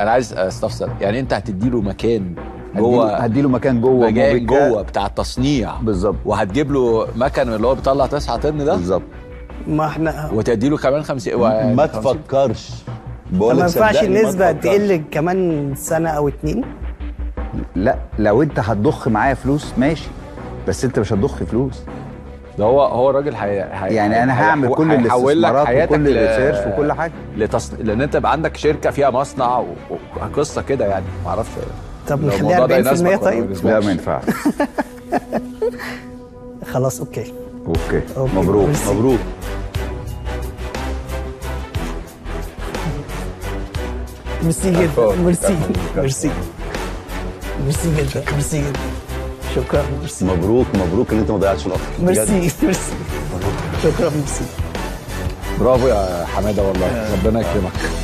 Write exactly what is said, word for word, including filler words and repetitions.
انا عايز استفسر، يعني انت هتدي له مكان جوه، هدي له مكان جوه مكان جوه بتاع التصنيع بالظبط، وهتجيب له مكن اللي هو بيطلع تسعة طن ده بالظبط، ما احنا وتدي له كمان خمسين. ما تفكرش، بقول لك ما ينفعش النسبه تقل كمان سنه او اتنين. لا لو انت هتضخ معايا فلوس ماشي، بس انت مش هتضخ فلوس. ده هو هو الراجل هي... هي... يعني انا هعمل هي... كل الاستثمارات وكل الريسيرش وكل حاجه لتص... لان انت يبقى عندك شركه فيها مصنع وقصه كده يعني، ما اعرفش. طب نخليها أربعين في المية طيب؟ لا ما ينفعش. خلاص اوكي اوكي, أوكي. مبروك مرسي. مبروك. ميرسي جدا، ميرسي ميرسي ميرسي جدا، ميرسي جدا، شكرا. ميرسي، مبروك مبروك ان انت ما ضيعتش الوقت. ميرسي ميرسي، شكرا. ميرسي، برافو يا حماده والله، ربنا يكرمك.